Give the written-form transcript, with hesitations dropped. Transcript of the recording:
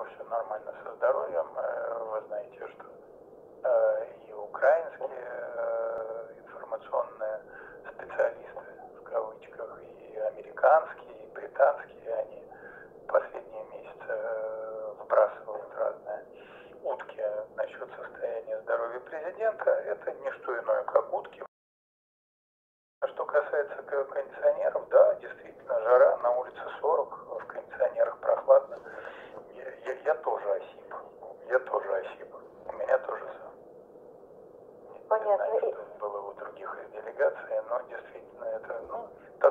все нормально со здоровьем. Вы знаете, что и украинские информационные специалисты, в кавычках, и американские, и британские, они последние месяцы вбрасывают разные утки насчет состояния здоровья президента. Это не что иное, как утки. А что касается кондиционеров, да, действительно, жара, на улице 40, в кондиционерах прохладно. Я тоже осип. У меня тоже сам. Не Понятно. знаю, что было у других из делегации, но действительно это,